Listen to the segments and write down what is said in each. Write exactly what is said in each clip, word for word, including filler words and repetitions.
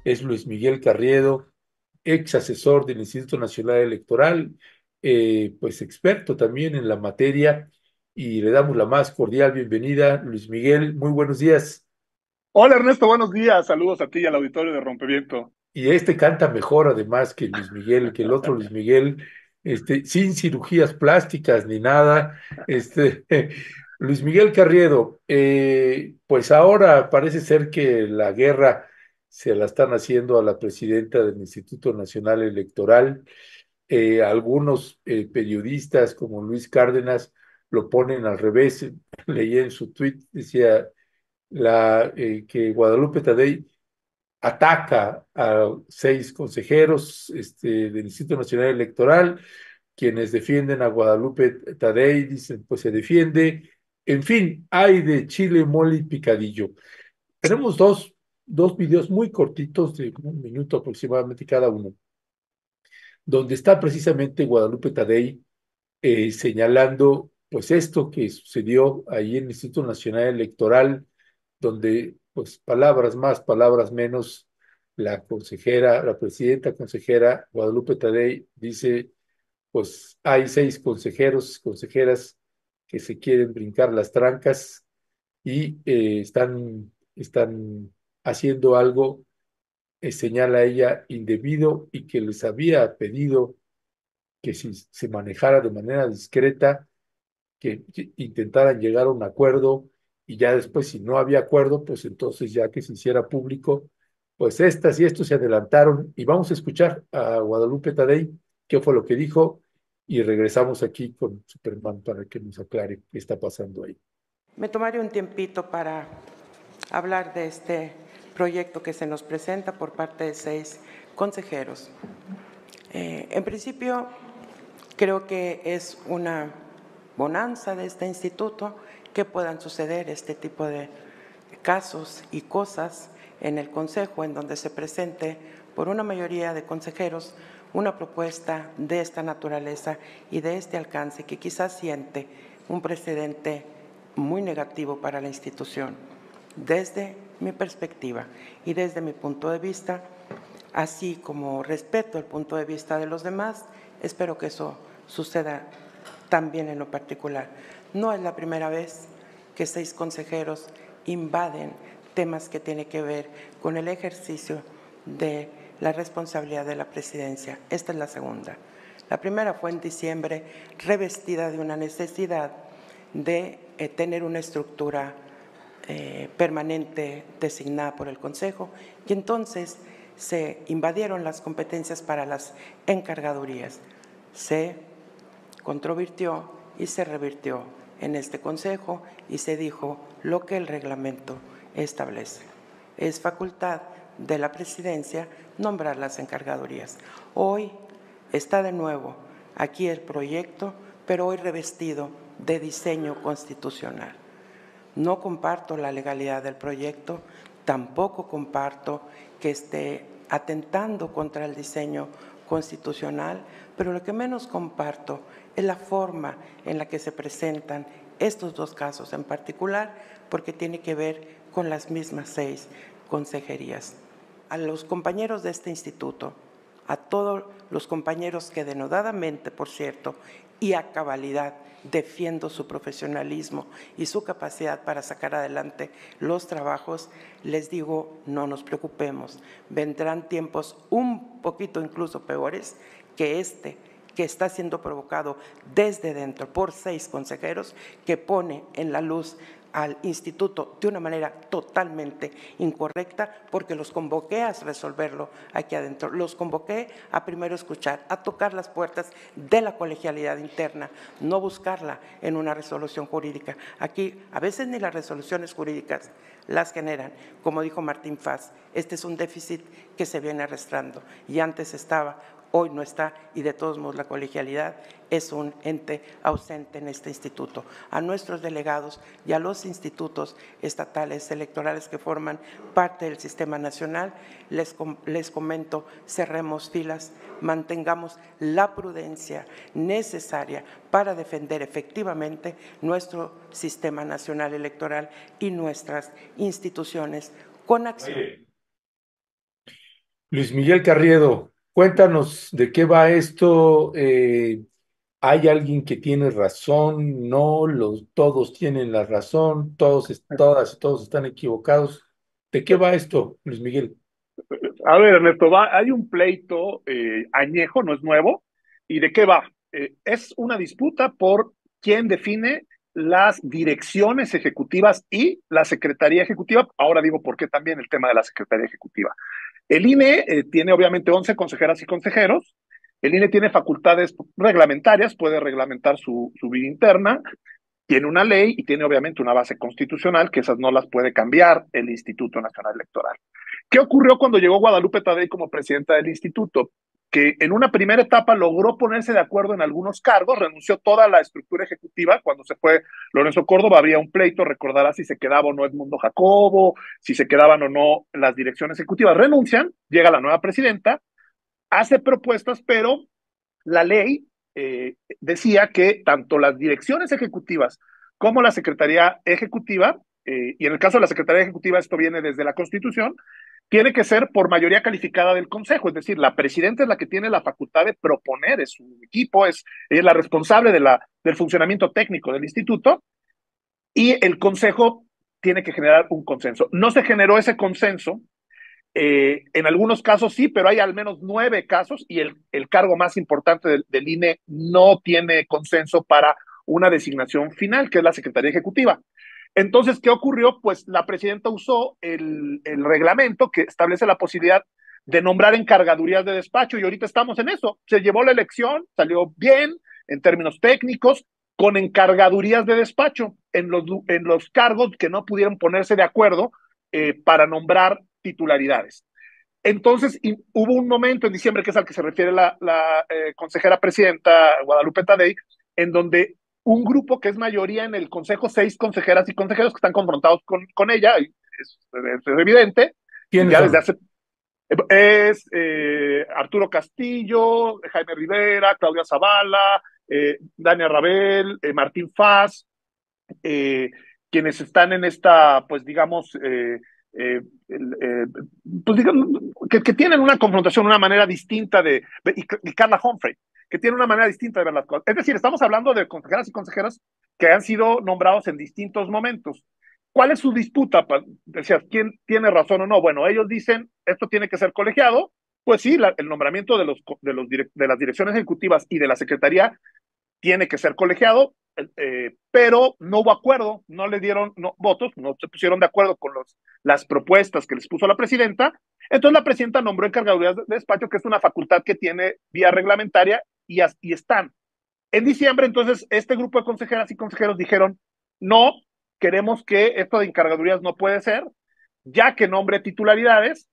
es Luis Miguel Carriedo, ex asesor del Instituto Nacional Electoral, eh, pues experto también en la materia, y le damos la más cordial bienvenida. Luis Miguel, muy buenos días. Hola Ernesto, buenos días. Saludos a ti y al auditorio de Rompeviento. Y este canta mejor además que Luis Miguel, que el otro Luis Miguel, este, sin cirugías plásticas ni nada. Este, Luis Miguel Carriedo, eh, pues ahora parece ser que la guerra se la están haciendo a la presidenta del Instituto Nacional Electoral. Eh, algunos eh, periodistas como Luis Cárdenas lo ponen al revés. Leí en su tweet, decía la, eh, que Guadalupe Tadei ataca a seis consejeros este, del Instituto Nacional Electoral, quienes defienden a Guadalupe Tadei, dicen, pues se defiende. En fin, hay de chile, mole y picadillo. Tenemos dos, dos videos muy cortitos, de un minuto aproximadamente cada uno, donde está precisamente Guadalupe Tadei eh, señalando pues esto que sucedió ahí en el Instituto Nacional Electoral, donde pues palabras más, palabras menos, la consejera, la presidenta consejera Guadalupe Tadei dice, pues hay seis consejeros, consejeras que se quieren brincar las trancas y eh, están, están haciendo algo, eh, señala ella, indebido y que les había pedido que si se manejara de manera discreta, que intentaran llegar a un acuerdo y ya después, si no había acuerdo, pues entonces ya que se hiciera público, pues estas y estos se adelantaron y vamos a escuchar a Guadalupe Tadei qué fue lo que dijo y regresamos aquí con Superman para que nos aclare qué está pasando ahí. Me tomaré un tiempito para hablar de este proyecto que se nos presenta por parte de seis consejeros. Eh, en principio, creo que es una bonanza de este instituto que puedan suceder este tipo de casos y cosas en el Consejo, en donde se presente por una mayoría de consejeros una propuesta de esta naturaleza y de este alcance que quizás siente un precedente muy negativo para la institución. Desde mi perspectiva y desde mi punto de vista, así como respeto el punto de vista de los demás, espero que eso suceda también en lo particular. No es la primera vez que seis consejeros invaden temas que tienen que ver con el ejercicio de la responsabilidad de la presidencia. Esta es la segunda. La primera fue en diciembre, revestida de una necesidad de eh, tener una estructura eh, permanente designada por el Consejo, y entonces se invadieron las competencias para las encargadurías. Se controvirtió y se revirtió en este Consejo y se dijo lo que el reglamento establece. Es facultad de la presidencia nombrar las encargadurías. Hoy está de nuevo aquí el proyecto, pero hoy revestido de diseño constitucional. No comparto la legalidad del proyecto, tampoco comparto que esté atentando contra el diseño constitucional, pero lo que menos comparto es la forma en la que se presentan estos dos casos en particular, porque tiene que ver con las mismas seis consejerías. A los compañeros de este instituto, a todos los compañeros que denodadamente, por cierto, y a cabalidad defiendo su profesionalismo y su capacidad para sacar adelante los trabajos, les digo, no nos preocupemos, vendrán tiempos un poquito incluso peores que este, que está siendo provocado desde dentro por seis consejeros, que pone en la luz al instituto de una manera totalmente incorrecta, porque los convoqué a resolverlo aquí adentro, los convoqué a primero escuchar, a tocar las puertas de la colegialidad interna, no buscarla en una resolución jurídica. Aquí a veces ni las resoluciones jurídicas las generan. Como dijo Martín Faz, este es un déficit que se viene arrastrando y antes estaba, hoy no está, y de todos modos la colegialidad es un ente ausente en este instituto. A nuestros delegados y a los institutos estatales electorales que forman parte del sistema nacional, les, les comento, cerremos filas, mantengamos la prudencia necesaria para defender efectivamente nuestro sistema nacional electoral y nuestras instituciones con acción. Luis Miguel Carriedo, cuéntanos de qué va esto. Eh, ¿hay alguien que tiene razón? No, los, todos tienen la razón, todos, es- todas y todos están equivocados. ¿De qué va esto, Luis Miguel? A ver, Ernesto, va, hay un pleito eh, añejo, no es nuevo. ¿Y de qué va? Eh, es una disputa por quién define las direcciones ejecutivas y la Secretaría Ejecutiva. Ahora digo por qué también el tema de la Secretaría Ejecutiva. El I N E eh, tiene obviamente once consejeras y consejeros. El I N E tiene facultades reglamentarias, puede reglamentar su, su vida interna, tiene una ley y tiene obviamente una base constitucional, que esas no las puede cambiar el Instituto Nacional Electoral. ¿Qué ocurrió cuando llegó Guadalupe Tadei como presidenta del instituto? Que en una primera etapa logró ponerse de acuerdo en algunos cargos, renunció toda la estructura ejecutiva. Cuando se fue Lorenzo Córdoba había un pleito, recordará si se quedaba o no Edmundo Jacobo, si se quedaban o no las direcciones ejecutivas. Renuncian, llega la nueva presidenta, hace propuestas, pero la ley eh, decía que tanto las direcciones ejecutivas como la Secretaría Ejecutiva, eh, y en el caso de la Secretaría Ejecutiva esto viene desde la Constitución, tiene que ser por mayoría calificada del Consejo, es decir, la presidenta es la que tiene la facultad de proponer, es su equipo, es, es la responsable de la, del funcionamiento técnico del instituto, y el Consejo tiene que generar un consenso. No se generó ese consenso. Eh, en algunos casos sí, pero hay al menos nueve casos y el, el cargo más importante del, del I N E no tiene consenso para una designación final, que es la Secretaría Ejecutiva. Entonces, ¿qué ocurrió? Pues la presidenta usó el, el reglamento que establece la posibilidad de nombrar encargadurías de despacho y ahorita estamos en eso. Se llevó la elección, salió bien en términos técnicos, con encargadurías de despacho en los, en los cargos que no pudieron ponerse de acuerdo eh, para nombrar titularidades. Entonces, y, hubo un momento en diciembre, que es al que se refiere la, la eh, consejera presidenta Guadalupe Tadei, en donde un grupo que es mayoría en el consejo, seis consejeras y consejeros que están confrontados con, con ella, y es, es, evidente, ¿Quiénes ya desde son? hace, es eh, Arturo Castillo, Jaime Rivera, Claudia Zavala, eh, Dania Rabel, eh, Martín Faz, eh, quienes están en esta, pues digamos, eh, eh, eh, pues digamos que, que, tienen una confrontación, una manera distinta de, de y, y, Carla Humphrey, que tiene una manera distinta de ver las cosas. Es decir, estamos hablando de consejeras y consejeros que han sido nombrados en distintos momentos. ¿Cuál es su disputa? Decías, ¿quién tiene razón o no? Bueno, ellos dicen, esto tiene que ser colegiado. Pues sí, la, el nombramiento de, los, de, los direct, de las direcciones ejecutivas y de la secretaría tiene que ser colegiado, eh, pero no hubo acuerdo, no le dieron no, votos, no se pusieron de acuerdo con los, las propuestas que les puso la presidenta. Entonces la presidenta nombró encargadurías de despacho, que es una facultad que tiene vía reglamentaria, y, y están. En diciembre, entonces, este grupo de consejeras y consejeros dijeron, no, queremos que esto de encargadurías no puede ser, ya que nombre titularidades,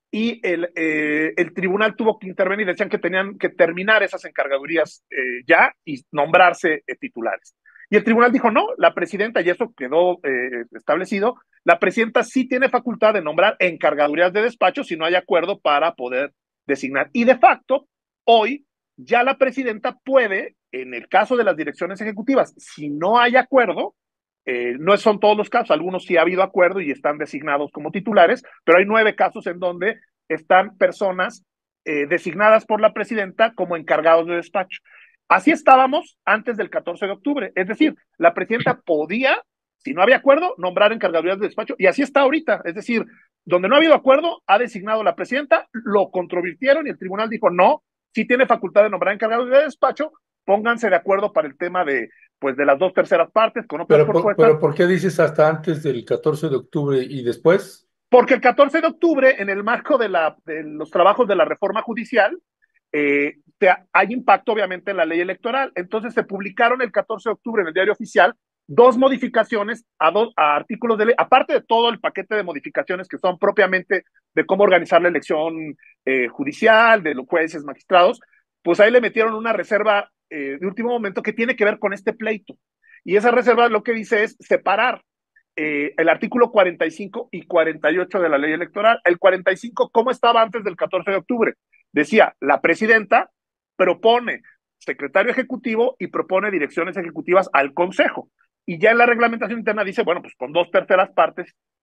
y el, eh, el tribunal tuvo que intervenir, decían que tenían que terminar esas encargadurías eh, ya y nombrarse eh, titulares. Y el tribunal dijo, no, la presidenta, y eso quedó eh, establecido, la presidenta sí tiene facultad de nombrar encargadurías de despacho si no hay acuerdo para poder designar. Y de facto, hoy ya la presidenta puede, en el caso de las direcciones ejecutivas, si no hay acuerdo, eh, no son todos los casos, algunos sí ha habido acuerdo y están designados como titulares, pero hay nueve casos en donde están personas eh, designadas por la presidenta como encargados de despacho. Así estábamos antes del catorce de octubre, es decir, la presidenta podía, si no había acuerdo, nombrar encargadurías de despacho, y así está ahorita, es decir, donde no ha habido acuerdo, ha designado la presidenta, lo controvirtieron y el tribunal dijo, no, sí tiene facultad de nombrar encargados de despacho, pónganse de acuerdo para el tema de pues de las dos terceras partes con otras Pero, por- propuestas, pero ¿por qué dices hasta antes del catorce de octubre y después? porque el catorce de octubre, en el marco de, la, de los trabajos de la reforma judicial, eh, te, hay impacto obviamente en la ley electoral. Entonces se publicaron el catorce de octubre en el diario oficial dos modificaciones a, dos, a artículos de ley, aparte de todo el paquete de modificaciones que son propiamente de cómo organizar la elección eh, judicial, de los jueces, magistrados, pues ahí le metieron una reserva eh, de último momento que tiene que ver con este pleito. Y esa reserva lo que dice es separar eh, el artículo cuarenta y cinco y cuarenta y ocho de la ley electoral. El cuarenta y cinco, ¿cómo estaba antes del catorce de octubre? Decía, la presidenta propone secretario ejecutivo y propone direcciones ejecutivas al consejo. Y ya en la reglamentación interna dice, bueno, pues con dos terceras partes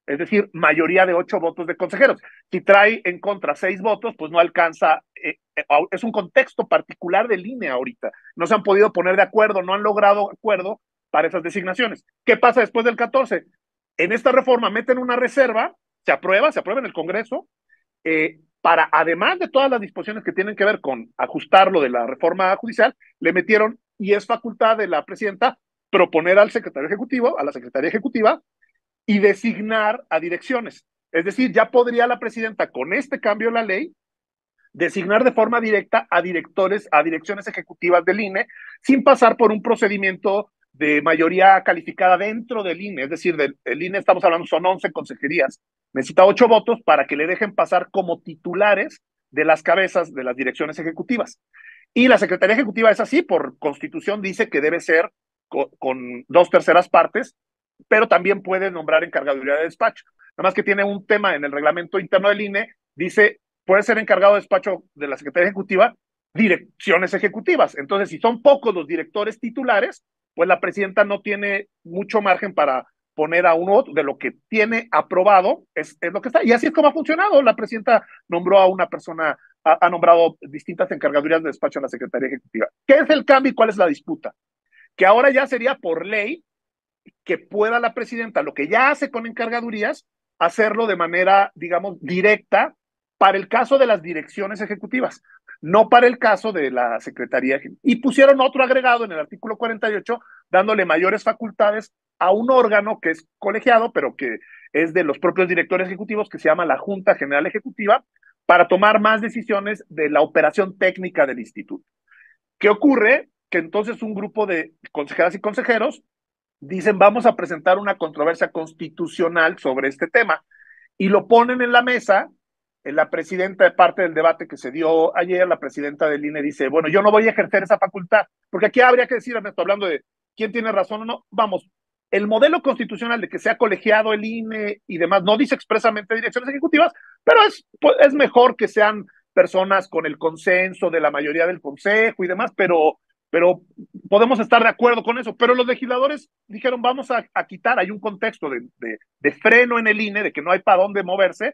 es decir, mayoría de ocho votos de consejeros. Si trae en contra seis votos, pues no alcanza, eh, eh, es un contexto particular del I N E ahorita. No se han podido poner de acuerdo, no han logrado acuerdo para esas designaciones. ¿Qué pasa después del catorce? En esta reforma meten una reserva, se aprueba, se aprueba en el Congreso, eh, para, además de todas las disposiciones que tienen que ver con ajustar lo de la reforma judicial, le metieron, y es facultad de la presidenta, proponer al secretario ejecutivo, a la secretaría ejecutiva, y designar a direcciones. Es decir, ya podría la presidenta, con este cambio de la ley, designar de forma directa a directores, a direcciones ejecutivas del I N E, sin pasar por un procedimiento de mayoría calificada dentro del I N E. Es decir, del, del I N E estamos hablando, son once consejerías. Necesita ocho votos para que le dejen pasar como titulares de las cabezas de las direcciones ejecutivas. Y la Secretaría Ejecutiva es así, por constitución dice que debe ser con, con dos terceras partes, pero también puede nombrar encargaduría de despacho. Nada más que tiene un tema en el reglamento interno del I N E, dice, puede ser encargado de despacho de la Secretaría Ejecutiva, direcciones ejecutivas. Entonces, si son pocos los directores titulares, pues la presidenta no tiene mucho margen para poner a uno de lo que tiene aprobado, es, es lo que está. Y así es como ha funcionado. La presidenta nombró a una persona, ha, ha nombrado distintas encargadurías de despacho en la Secretaría Ejecutiva. ¿Qué es el cambio y cuál es la disputa? Que ahora ya sería por ley que pueda la presidenta, lo que ya hace con encargadurías, hacerlo de manera, digamos, directa para el caso de las direcciones ejecutivas, no para el caso de la Secretaría. Y pusieron otro agregado en el artículo cuarenta y ocho, dándole mayores facultades a un órgano que es colegiado, pero que es de los propios directores ejecutivos, que se llama la Junta General Ejecutiva, para tomar más decisiones de la operación técnica del instituto. ¿Qué ocurre? Que entonces un grupo de consejeras y consejeros dicen, vamos a presentar una controversia constitucional sobre este tema, y lo ponen en la mesa. La presidenta, de parte del debate que se dio ayer, la presidenta del I N E dice, bueno, yo no voy a ejercer esa facultad, porque aquí habría que decir, Ernesto, hablando de quién tiene razón o no, vamos, el modelo constitucional de que sea colegiado el I N E y demás, no dice expresamente direcciones ejecutivas, pero es, pues, es mejor que sean personas con el consenso de la mayoría del consejo y demás, pero pero podemos estar de acuerdo con eso. Pero los legisladores dijeron, vamos a, a quitar, hay un contexto de, de, de freno en el I N E, de que no hay para dónde moverse,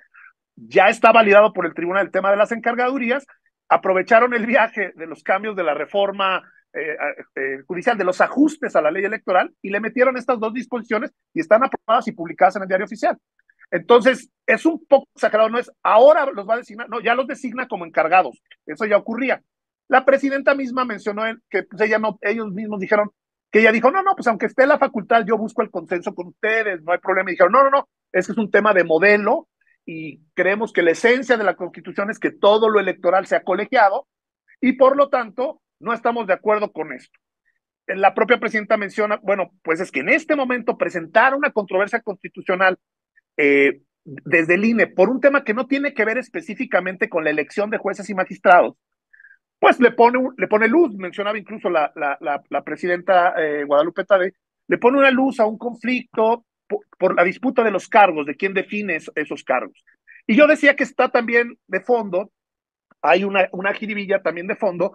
ya está validado por el tribunal el tema de las encargadurías, aprovecharon el viaje de los cambios de la reforma eh, eh, judicial, de los ajustes a la ley electoral, y le metieron estas dos disposiciones y están aprobadas y publicadas en el diario oficial. Entonces, es un poco exagerado, no es ahora los va a designar, no, ya los designa como encargados, eso ya ocurría. La presidenta misma mencionó que pues, ella no, ellos mismos dijeron que ella dijo, no, no, pues aunque esté la facultad, yo busco el consenso con ustedes, no hay problema. Y dijeron, no, no, no, es que es un tema de modelo y creemos que la esencia de la Constitución es que todo lo electoral sea colegiado y por lo tanto no estamos de acuerdo con esto. La propia presidenta menciona, bueno, pues es que en este momento presentar una controversia constitucional eh, desde el I N E por un tema que no tiene que ver específicamente con la elección de jueces y magistrados, pues le pone, le pone luz, mencionaba incluso la, la, la, la presidenta eh, Guadalupe Tadei, le pone una luz a un conflicto por, por la disputa de los cargos, de quién define es, esos cargos. Y yo decía que está también de fondo, hay una, una jiribilla también de fondo,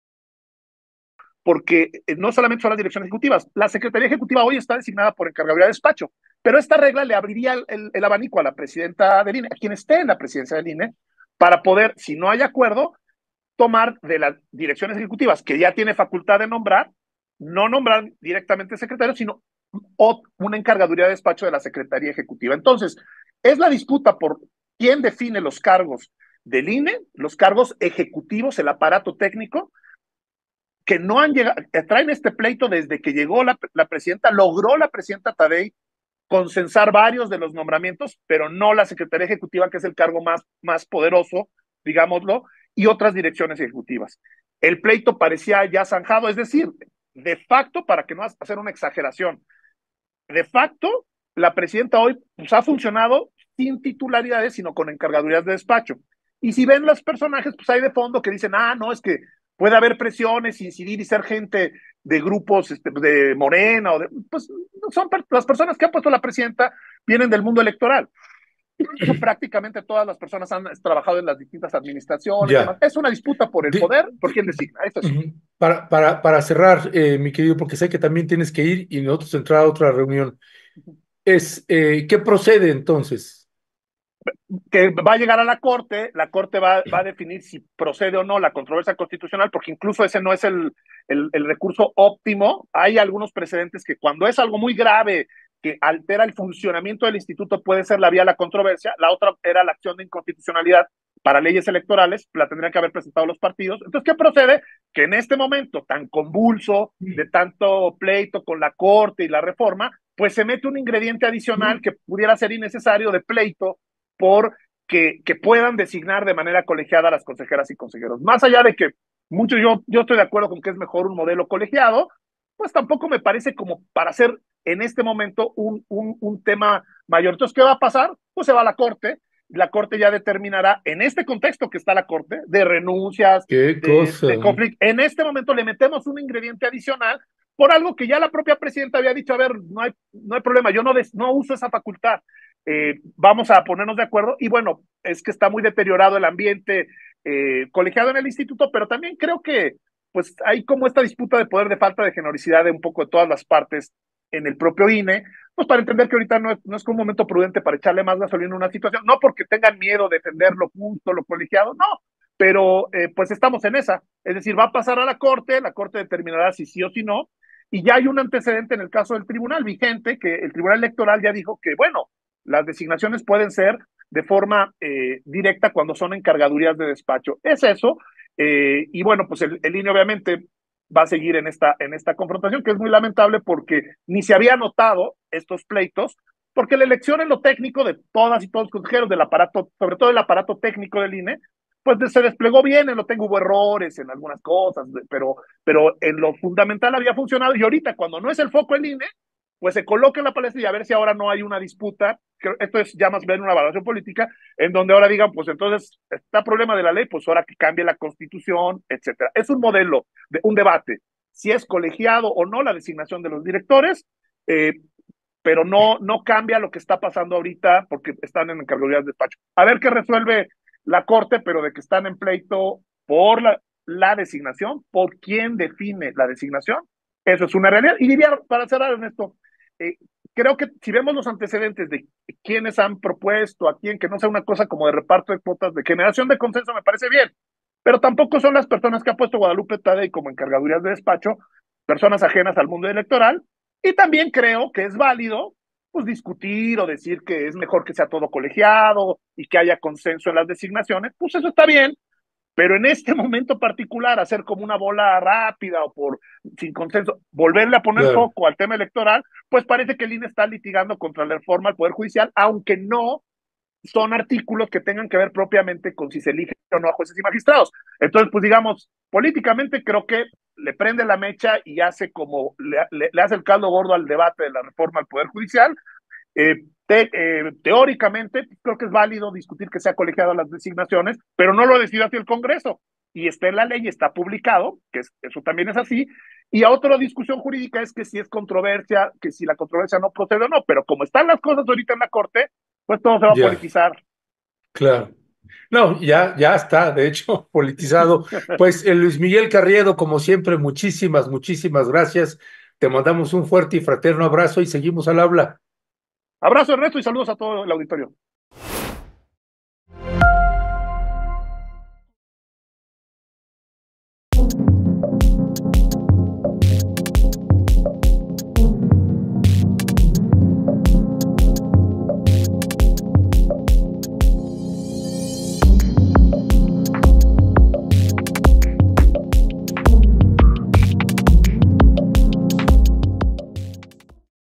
porque no solamente son las direcciones ejecutivas, la Secretaría Ejecutiva hoy está designada por encargaduría de despacho, pero esta regla le abriría el, el, el abanico a la presidenta del I N E, a quien esté en la presidencia del I N E, para poder, si no hay acuerdo, tomar de las direcciones ejecutivas, que ya tiene facultad de nombrar, no nombrar directamente secretario, sino o una encargaduría de despacho de la Secretaría Ejecutiva. Entonces, es la disputa por quién define los cargos del I N E, los cargos ejecutivos, el aparato técnico, que no han llegado, que traen este pleito desde que llegó la, la presidenta, logró la presidenta Tadei consensar varios de los nombramientos, pero no la Secretaría Ejecutiva, que es el cargo más, más poderoso, digámoslo, y otras direcciones ejecutivas. El pleito parecía ya zanjado, es decir, de facto, para que no hacer una exageración, de facto, la presidenta hoy pues, ha funcionado sin titularidades, sino con encargadurías de despacho. Y si ven los personajes, pues hay de fondo que dicen, ah, no, es que puede haber presiones, incidir y ser gente de grupos este, de Morena, o de, pues son las personas que han puesto a la presidenta, vienen del mundo electoral. Prácticamente todas las personas han trabajado en las distintas administraciones. Ya. Es una disputa por el De, poder, por quién designa. Esto es. Para, para, para cerrar, eh, mi querido, porque sé que también tienes que ir y nosotros entrar a otra reunión. es, eh, ¿qué procede entonces? Que va a llegar a la Corte, la Corte va, va a definir si procede o no la controversia constitucional, porque incluso ese no es el, el, el recurso óptimo. Hay algunos precedentes que cuando es algo muy grave que altera el funcionamiento del instituto puede ser la vía a la controversia. La otra era la acción de inconstitucionalidad para leyes electorales, la tendrían que haber presentado los partidos. Entonces, ¿qué procede? Que en este momento tan convulso, de tanto pleito con la Corte y la reforma, pues se mete un ingrediente adicional que pudiera ser innecesario de pleito por que, que puedan designar de manera colegiada a las consejeras y consejeros. Más allá de que muchos, yo, yo estoy de acuerdo con que es mejor un modelo colegiado, pues tampoco me parece como para hacer en este momento un, un, un tema mayor. Entonces, ¿qué va a pasar? Pues se va a la Corte, la Corte ya determinará, en este contexto que está la Corte, de renuncias, ¿Qué de, cosa? de conflicto, en este momento le metemos un ingrediente adicional por algo que ya la propia presidenta había dicho, a ver, no hay, no hay problema, yo no, des, no uso esa facultad, eh, vamos a ponernos de acuerdo, y bueno, es que está muy deteriorado el ambiente eh, colegiado en el instituto, pero también creo que pues hay como esta disputa de poder de falta de generosidad de un poco de todas las partes en el propio I N E, pues para entender que ahorita no es, no es un momento prudente para echarle más gasolina a una situación, no porque tengan miedo de defender lo justo, lo colegiado, no, pero eh, pues estamos en esa, es decir, va a pasar a la Corte, la Corte determinará si sí o si no, y ya hay un antecedente en el caso del tribunal vigente, que el Tribunal Electoral ya dijo que, bueno, las designaciones pueden ser de forma eh, directa cuando son encargadurías de despacho. Es eso, eh, y bueno, pues el, el I N E obviamente va a seguir en esta, en esta confrontación, que es muy lamentable porque ni se había notado estos pleitos, porque la elección en lo técnico de todas y todos los consejeros del aparato, sobre todo el aparato técnico del I N E, pues se desplegó bien, en lo tengo hubo errores en algunas cosas, pero, pero en lo fundamental había funcionado, y ahorita cuando no es el foco el I N E, pues se coloca en la palestra y a ver si ahora no hay una disputa, que esto es ya más bien una evaluación política, en donde ahora digan, pues entonces está problema de la ley, pues ahora que cambie la constitución, etcétera. Es un modelo, de, un debate, si es colegiado o no la designación de los directores, eh, pero no, no cambia lo que está pasando ahorita porque están en encargadurías de despacho. A ver qué resuelve la Corte, pero de que están en pleito por la, la designación, por quién define la designación, eso es una realidad. Y diría, para cerrar en esto, eh, creo que si vemos los antecedentes de quienes han propuesto a quién, que no sea una cosa como de reparto de cuotas, de generación de consenso, me parece bien, pero tampoco son las personas que ha puesto Guadalupe Tadei como encargadurías de despacho, personas ajenas al mundo electoral, y también creo que es válido pues discutir o decir que es mejor que sea todo colegiado y que haya consenso en las designaciones, pues eso está bien, pero en este momento particular, hacer como una bola rápida o por sin consenso, volverle a poner Claro. foco al tema electoral, pues parece que el I N E está litigando contra la reforma al Poder Judicial, aunque no son artículos que tengan que ver propiamente con si se elige o no a jueces y magistrados. Entonces, pues digamos, políticamente creo que le prende la mecha y hace como, le, le, le hace el caldo gordo al debate de la reforma al Poder Judicial. Eh, te, eh, teóricamente, creo que es válido discutir que sea colegiado las designaciones, pero no lo decide así el Congreso. Y está en la ley, está publicado, que es, eso también es así. Y a otra discusión jurídica es que si es controversia, que si la controversia no procede o no, pero como están las cosas ahorita en la Corte, pues todo se va a Ya, politizar. claro. No, ya, ya está, de hecho, politizado. Pues eh, Luis Miguel Carriedo, como siempre, muchísimas, muchísimas gracias. Te mandamos un fuerte y fraterno abrazo y seguimos al habla. Abrazo, Ernesto, y saludos a todo el auditorio.